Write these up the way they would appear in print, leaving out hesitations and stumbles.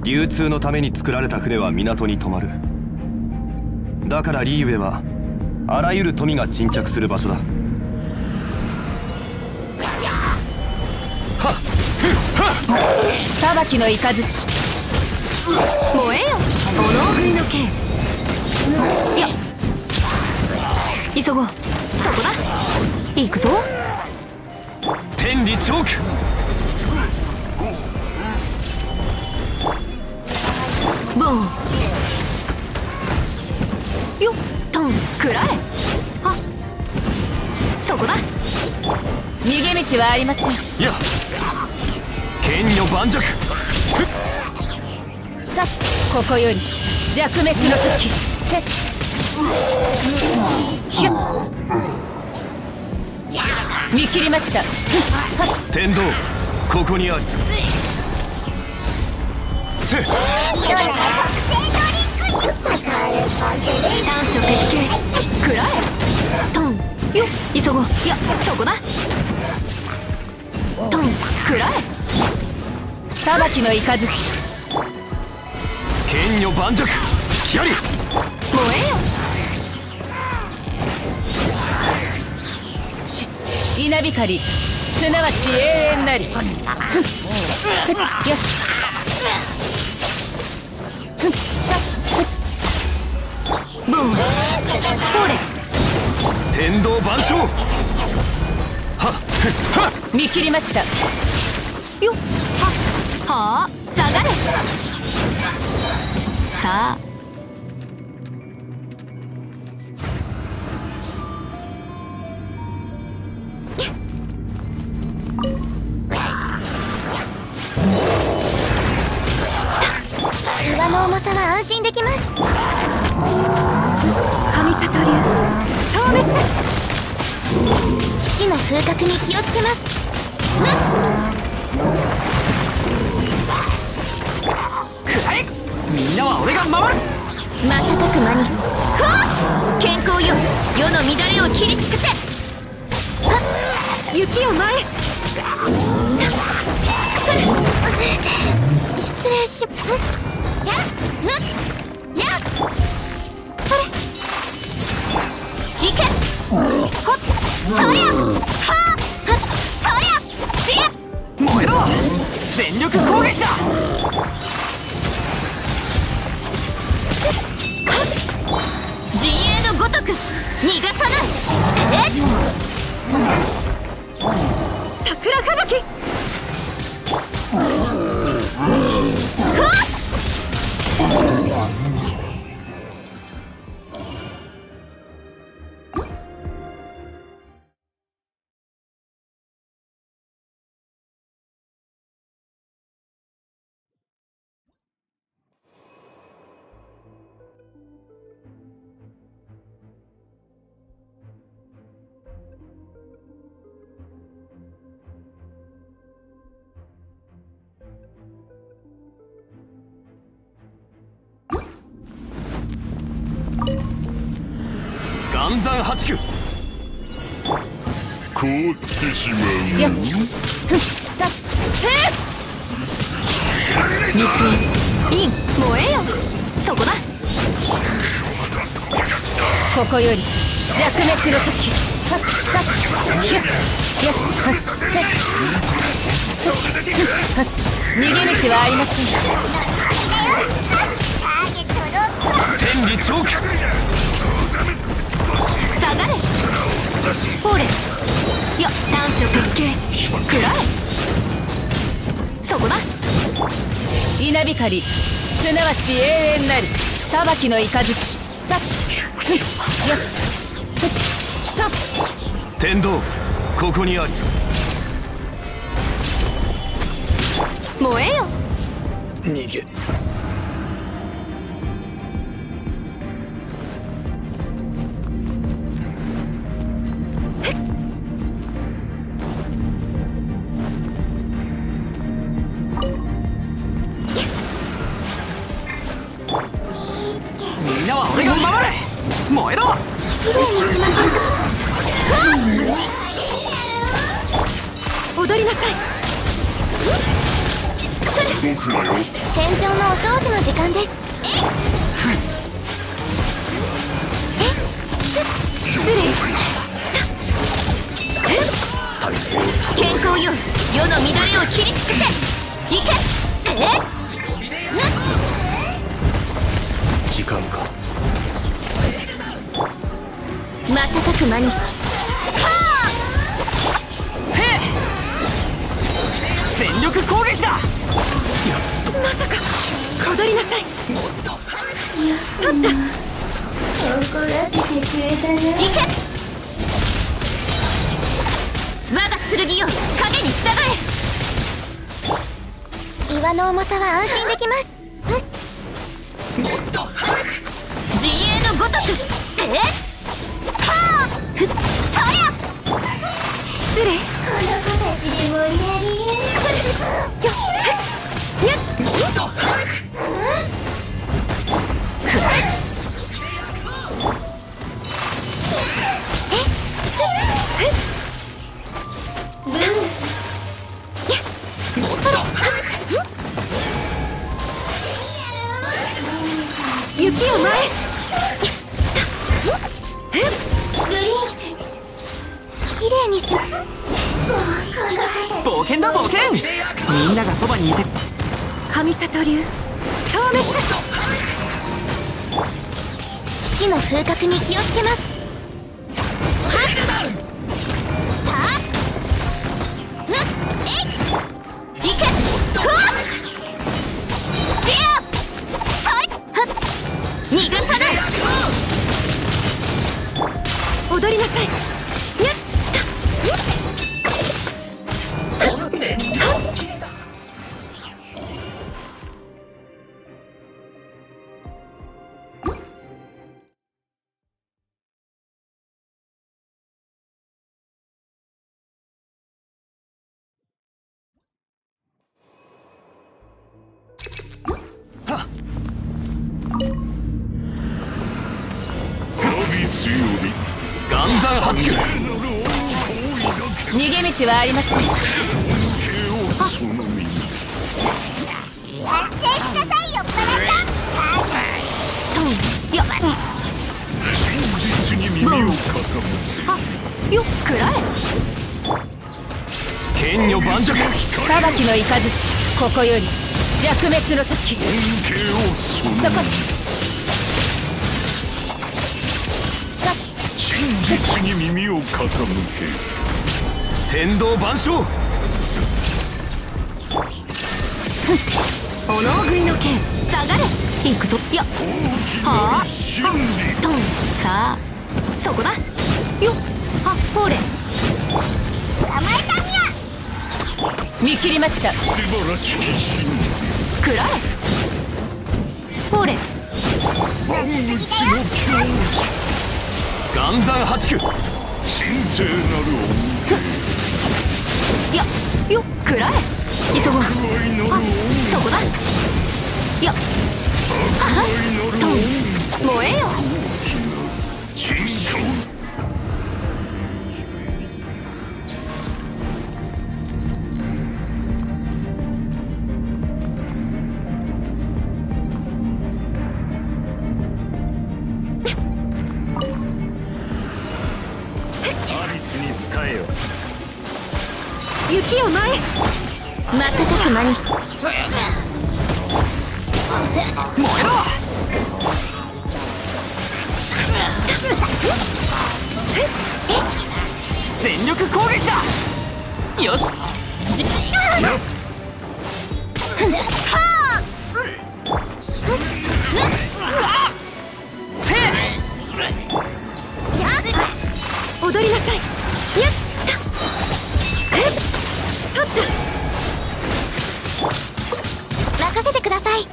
流通のために作られた船は港に止まる。だからリーウェはあらゆる富が沈着する場所だ。 裁きの雷燃えよ炎降りの剣。いや急ごう。そこだ。行くぞ。 天理チョーク。 ボンよっトン食らえ。はそこだ。逃げ道はありません。 いや剣女盤石。 さここより弱滅の時。ヒュッ見切りました。 天道ここにある。せっ短所決定食らえ。トンよっ急ごう。いやそこだ。トン食らえ。裁きの雷剣女盤石。隙あり。 燃えよ。稲光すなわち永遠なり。ボンほれ天道万象。 見切りましたよっ。はあ下がれ。さあ岩の重さは安心できます。 神里流消滅。 騎士の風格に気をつけます。 くらえ。みんなは俺が守る。 瞬く間に健康よ世の乱れを切り尽くせ。雪を前へ。 失礼します。やっそれいけ。ほっそりゃはっそりゃじや燃えろ。全力攻撃だ。 陣営のごとく逃がさない。桜吹雪。 岩山八九。 凍ってしまう。 やっだせー熱イン燃えよ。そこだ。ここより弱滅の時。ヒュッヒュッ逃げ道はありません。 天理チョーク。 下がれ。ほれよ短所決定食らえ。そこだ。稲光すなわち永遠なり。裁きの雷タッよっストップ。 天道ここにあり。 燃えよ。 逃げ。みんなは俺が守れ。燃えろ。 きれいにしませんか。 踊りなさい。 動くなよ。 戦場のお掃除の時間です。健康よ、世の乱れを切り尽くせ。いけ。 時間か。 瞬く間に。 全力攻撃だ。 まさか戻りなさい。取った。 怒らせてくれたね。いけ。我が剣よ、影に従え。岩の重さは安心できます。 もっと早く。 陣営のごとく。はあ。そりゃ。 失礼。 この子たちで盛り上げよう。 もっと早く。くらえ。もっと早く。 雪を前。 グリーン。綺麗にし。 冒険だ冒険。みんながそばにいて。 神里流消滅。 死の風格に気をつけます。 踊りなさい。 岩山発球。 逃げ道はありません。 達成しなさいよ、バラさん。 真実に耳を傾け。 よっくらえ。 剣女盤石。 裁きの雷、ここより弱滅の時。そこ。 真実に耳を傾け。 天道万象。 炎食いの剣、下がれ。行くぞ。いや、はあ、トン。さあ、そこだ。よっ、は、ほれ。 捕まえたにゃ。 見切りました。 素晴らしき真くらえ。ほれ。 万物の教岩山発球。 神聖なるいや、よっ、くらえ。急ごう。あ、そこだ。いや、はっ、トン。燃えよ。 真相。アリスに仕えよ。 雪を前。 瞬く間に。 燃えろ。全力攻撃だ。よし。 踊りなさい。やっ。取った。 任せてください。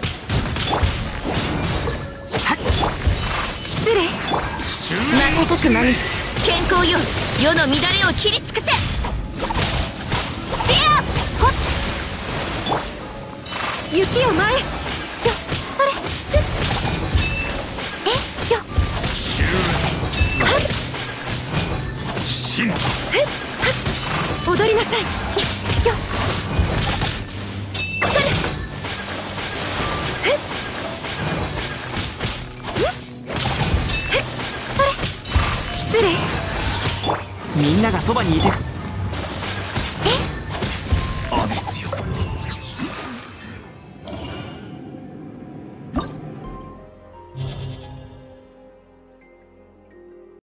失礼。 瞬く間に。健康よ、世の乱れを切り尽くせ。 雪を前。よ、それ、すっ。よ。踊りなさい。よ。それ。 みんながそばにいて